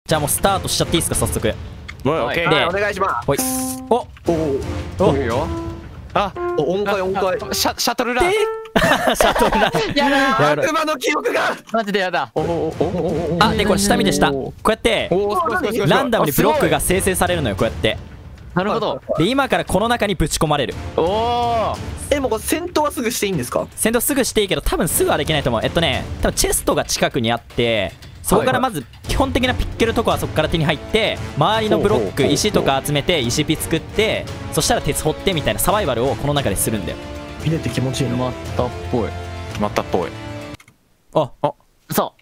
じゃあもうスタートしちゃっていいですか、早速。 オッケー。 はい、お願いします。 ほい。おおいいよ。あ、 音階音階。 シャトルラン。 シャトルラン。 やだ悪魔の記憶が。 マジでやだ。 あ、でこれ下見でした。こうやってランダムにブロックが生成されるのよ、こうやって。 なるほど。 で今からこの中にぶち込まれる。 おお。 もうこれ戦闘はすぐしていいんですか？ 戦闘すぐしていいけど多分すぐはできないと思う。多分チェストが近くにあって、そこからまず基本的なピッケルとこはそこから手に入って、周りのブロック石とか集めて石ピ作って、そしたら鉄掘ってみたいなサバイバルをこの中でするんだよ。 見れて気持ちいいの。 またっぽい。 またっぽい。 あ、 そう。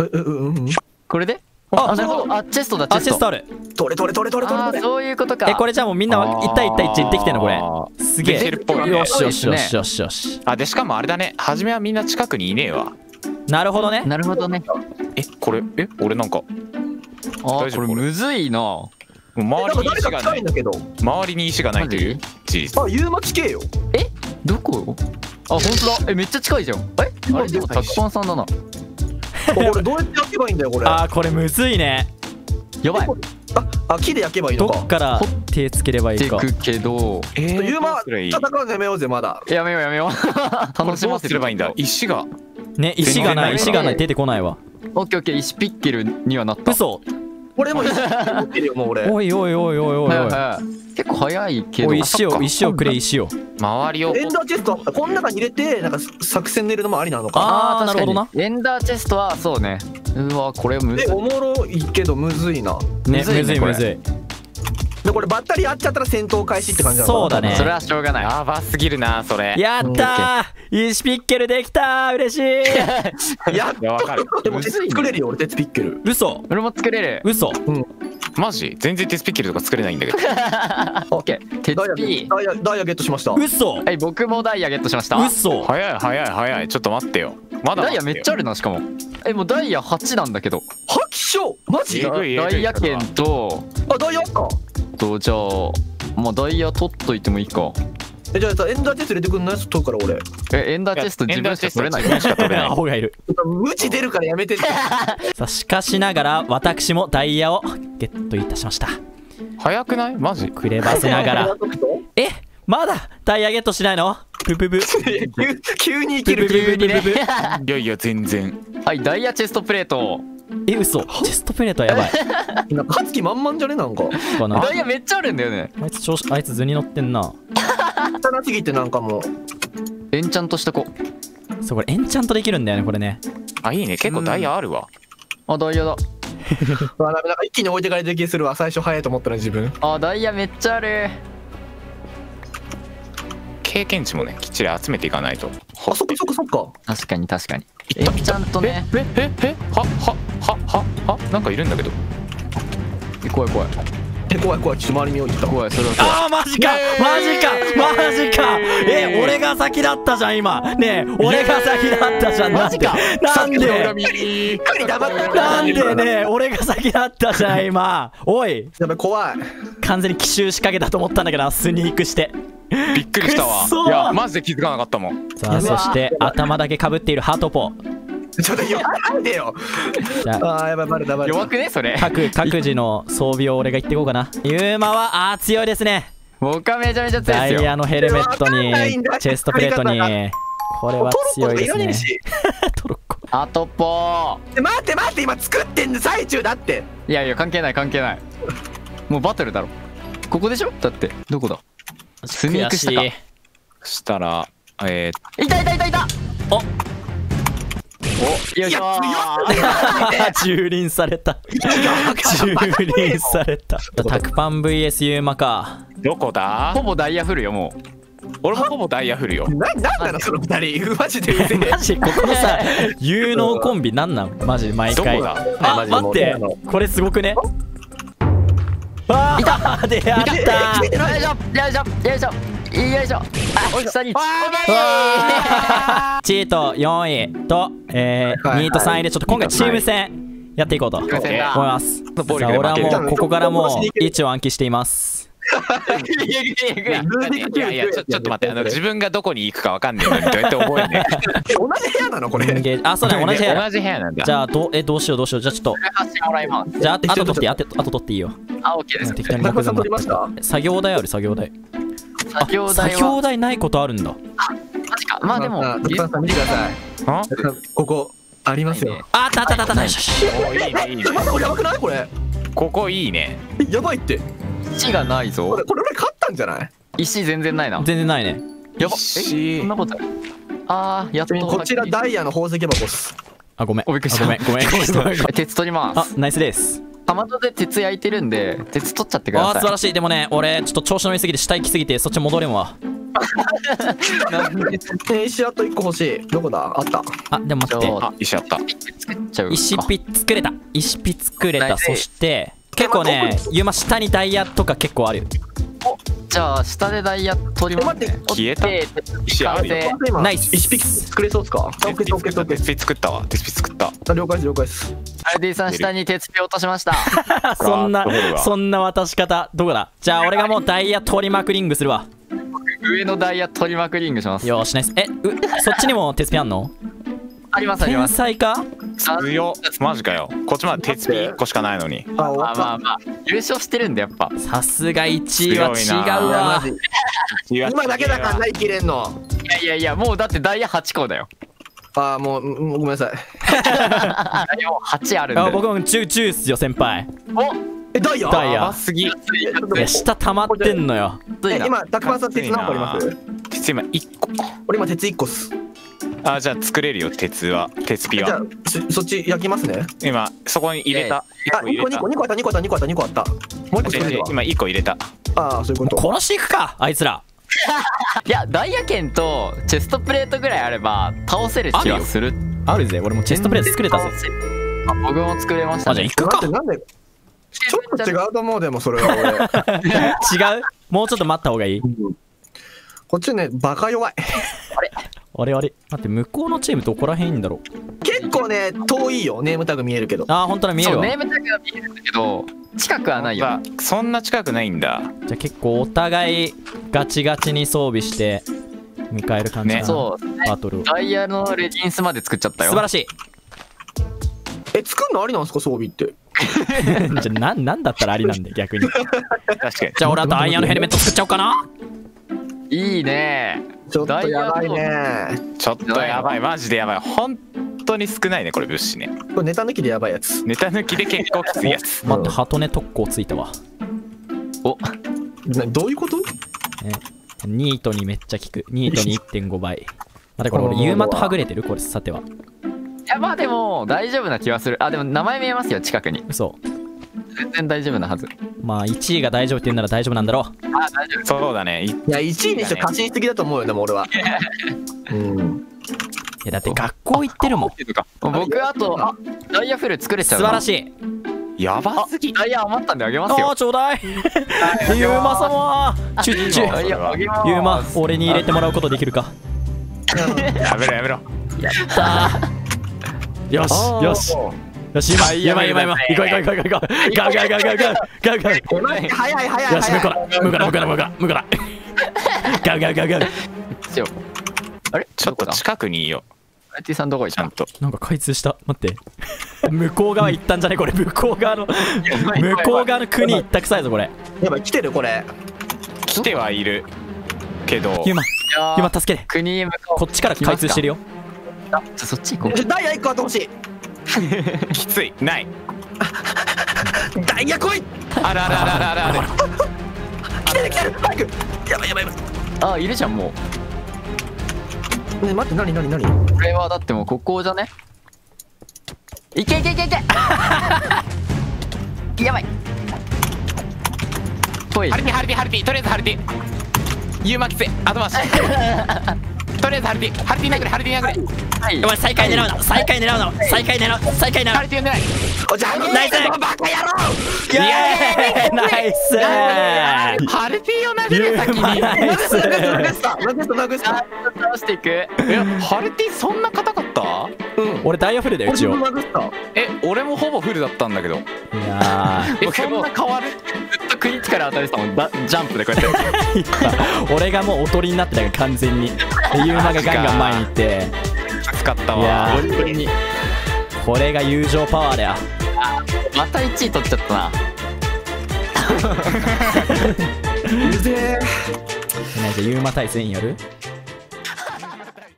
これで？あ、なるほど。あ、チェストだ。 あ、チェストある。 取れ。 あ、そういうことか。 これじゃあもうみんな1対1対1できてんのこれ。すげえ。よしよしよしよしよし。 あ、でしかもあれだね。初めはみんな近くにいねえわ。 なるほどね。 なるほどね。 これ俺なんか。 あ、これむずいな。 周りに石がない。周りに石がないという事実。 あ、ユーマ地形よ。 どこ？あ、本当だ。めっちゃ近いじゃん。あれでもタクパンさんだな。 これどうやって焼けばいいんだよこれ。 あ、これむずいね。 やばい。 あ、木で焼けばいいのか。 どっから手つければいいか。 てくけど。 ユーマ戦うのやめようぜまだ。 やめよう。楽しませればいいんだ。石が。 ね、石がない出てこないわ。 オッケー石ピッケルにはなった。 嘘。 俺も石持ってるよもう俺。 おい。 結構早いけど。 石をくれ石を。 周りを。 エンダーチェストこの中に入れてなんか作戦練るのもありなのか。 ああ、なるほどな。 エンダーチェストはそうね。うわ、これむずい。 おもろいけどむずいな。 ね、むずい。 でこれバッタリーあっちゃったら戦闘開始って感じなの。 そうだね。 それはしょうがない。 やばすぎるなそれ。 やったー、石ピッケルできたー、嬉しい。 やっと。でも鉄作れるよ俺鉄ピッケル。 嘘。 俺も作れる。 嘘。 マジ全然鉄ピッケルとか作れないんだけど。 オッケー。鉄ピー。ダイヤゲットしました。 嘘。 はい、僕もダイヤゲットしました。 嘘。 早い。ちょっと待ってよ。まだダイヤめっちゃあるなしかも。もうダイヤ8なんだけど。 破棄症マジ？ ダイヤ券と。 あ、ダイヤか。 じゃあまあダイヤ取っといてもいいか。 じゃあエンダーチェスト入れてくんない？取るから俺。 エンダーチェスト自分しか取れない。 アホがいる。 無知出るからやめて。 さあしかしながら私もダイヤをゲットいたしました。 早くない？マジ？ くればせながら。まだダイヤゲットしないの？ブブブ。 急に生きる。 いや全然。 はい、ダイヤチェストプレート。 嘘。チェストプレートはやばい。 なんか勝つ気満々じゃねなんか。 ダイヤめっちゃあるんだよね。 あいつ図に乗ってんな。 汚すぎてなんかもうエンチャントした子。 そう、これエンチャントできるんだよねこれね。 あ、いいね。結構ダイヤあるわ。 あ、ダイヤだ。 なんか一気に置いてかれてる気するわ。最初早いと思ったら自分。 あ、ダイヤめっちゃある。 経験値もねきっちり集めていかないと。 あ、そっか。 確かに。エンチャントね。 なんかいるんだけど。 怖い。 怖い。ちょっと周りに置いてた。 怖い、それは怖い。あー、マジか。俺が先だったじゃん今。ねえ、俺が先だったじゃん。マジか。なんでね、俺が先だったじゃん今。おい。 やばい、怖い。 完全に奇襲仕掛けたと思ったんだけど、スニークして。 びっくりしたわ。いやマジで気づかなかったもん。 さあそして頭だけかぶっているハトポ。 ちょっと弱いでよ。あ、やばい、バレた。 弱くねそれ。 各自の装備を俺が言っていこうかな。ユーマは強いですね。 僕はめちゃめちゃ強いですよ。 ダイヤのヘルメットにチェストプレートに。これは強いですね。トロッコ。 あとぽー。待って今作ってんの最中だって。 いや関係ない。もうバトルだろ。ここでしょ。だってどこだ。スニークしたか。 したらいた。お、よいしょー。蹂躙された。タクパン VS ユーマか。 どこだ？ ほぼダイヤフルよもう。 俺もほぼダイヤフルよ。 なんなのその二人。マジでうぜえ。 マジここのさ有能コンビなんなんマジ毎回。あ、待って、これすごくね。あー、出会った。 よいしょ。下にチート4位と2と3位でちょっと今回チーム戦やっていこうと思います。さあ俺はもうここからもう位置を暗記しています。 いやいや、ちょっと待って、自分がどこに行くかわかんねえのにどうやって覚えんね同じ部屋なのこれ。 あ、そうだね、同じ部屋。 同じ部屋なんだ。 じゃあどうしよう。じゃあちょっと。じゃああと取っていい、あと取っていいよ。 あ、オッケーです。 適当に中さん取りました？ 作業台ある、作業台。作業台ないことあるんだ。 マジか。まあでも、 中さん見てください。ここありますよ。 あった。よし。 おいいねいいね。 これやばくないこれ？ ここいいね。 やばいって。 石がないぞ。 これ俺勝ったんじゃない？ 石全然ないな。 全然ないね。 やば。そんなことある。あー、やっと。 こちらダイヤの宝石箱っす。 あ、ごめん。 おびっくりした。 ごめん。 鉄取ります。 あ、ナイスです。 かまどで鉄焼いてるんで、鉄取っちゃってください。 あ、素晴らしい。でもね、俺ちょっと調子乗りすぎて下行きすぎてそっち戻れんわ。 石あと1個欲しい。どこだ？あった。 あ、でも待って。 あ、石あった。 石ピ作れた。石ピ作れた。そして結構ね、ユーマ下にダイヤとか結構ある。 お、じゃあ下でダイヤ取りますね。 消えた。石あるよ。 ナイス。石ピ作れそうっすか？ 鉄ピ作ったわ。鉄ピ作った。 了解です。 アルディさん下に鉄ピ落としました。 そんな渡し方どこだ？じゃあ俺がもうダイヤ取りまくリングするわ。 上のダイヤ取りまくリングします。 よしナイス。そっちにも鉄ピあんの？ あります。 天才か？ 強っ。マジかよ。こっちまで鉄ピ1個しかないのに。 まあ優勝してるんでやっぱ。 さすが1位は違うわ。 今だけだからない切れんの。 いやもうだってダイヤ8個だよ。 ああ、もうごめんなさい。 ダイヤも8あるんで。 僕も10っすよ先輩。 ダイヤ？ ダイヤすぎ。 下溜まってんのよ。 今たくまさん鉄何個あります？ 鉄今1個。 俺今鉄1個っす。 あ、じゃあ作れるよ鉄は。鉄ピは。 じゃあそっち焼きますね。 今そこに入れた。 2個あった。もう1個作れるわ。 今1個入れた。 ああ、そういうこと。 殺していくかあいつら。 いやダイヤ剣とチェストプレートぐらいあれば倒せる気はする。 あるぜ。俺もチェストプレート作れたぜ。 僕も作れましたね。 じゃあ行くか。 なんでちょっと違うと思う。でもそれは俺違う。もうちょっと待った方がいい。 こっちねバカ弱い。 あれ待って向こうのチームどこら辺いんだろう。 結構ね遠いよ。ネームタグ見えるけど。 あー本当だ見えるわ。 ネームタグが見えるんだけど近くはないよ。 そんな近くないんだ。 じゃあ結構お互いガチガチに装備して迎える感じかな。 そうバトルを。 ダイヤのレギンスまで作っちゃったよ。 素晴らしい。 作るのありなんですか装備って。 じゃあなんだったらありなんで逆に。 確かに。 じゃあ俺あとアイアンのヘルメット作っちゃおうかな。 いいね。 ちょっとやばいね。 ちょっとやばい。マジでやばい。本当に少ないねこれ物資ね。 これネタ抜きでやばいやつ。 ネタ抜きで結構きついやつ。 待ってハトネ特攻ついたわ。 お、 どういうこと？ ニートにめっちゃ効く。ニートに 1.5 倍。まだこれ俺ユーマとはぐれてるこれさては。 いやまあでも大丈夫な気はする。あでも名前見えますよ近くに。 嘘。 全然大丈夫なはず。 まあ1位が大丈夫って言うなら大丈夫なんだろう。 あ大丈夫。 そうだね。 いや1位にして過信しすぎだと思うよ。でも俺は。 いやだって学校行ってるもん。 僕あとダイヤフル作れちゃう。 素晴らしい。 やばすぎ。 ダイヤ余ったんであげますよ。 ちょうだい。ユーマ様。チュッチュ。ユーマ俺に入れてもらうことできるか。 やめろやめろ。 やったー。よし今行こうガよし向こうだガあれちょっと近くにいよ。 アイティさんどこ行った？ ちゃんとなんか開通した。待って向こう側行ったんじゃねこれ。向こう側の国行ったくさいぞこれ。 やばい来てるこれ。 来てはいるけど。 ユーマ助けて。 国へ向かおう。 こっちから開通してるよ。 あ、じゃそっち行こう。 ダイヤ1個あってほしい。 きつい。ない。 ダイヤ来い。 あら。 来てる早く。やばい。 あ、いるじゃんもう。ね待って何。 これはだってもうここじゃね。いけやばい。ぽい。 ハルティとりあえずハルティ。ユーマきつい。後回し。とりあえずハルティ殴れ。 お前最下位狙うの。ハルティ呼んでない。 おじゃあナイス。イエーイナイイスハルティを投げる先に。 殴った倒していく。 ハルティそんな硬かった？ 俺ダイヤフルだよ一応。 殴った。 俺もほぼフルだったんだけど。 いやそんな変わる？ ずっとクリティカル当たりしたもん。ジャンプでこうやってー俺がもうおとりになってたから完全に。でユーマがガンガン前に行って。 使ったいやわ。 ーこれが友情パワーだよ。 また1位取っちゃったな。 うぜえ。 じゃあユーマ対戦やる？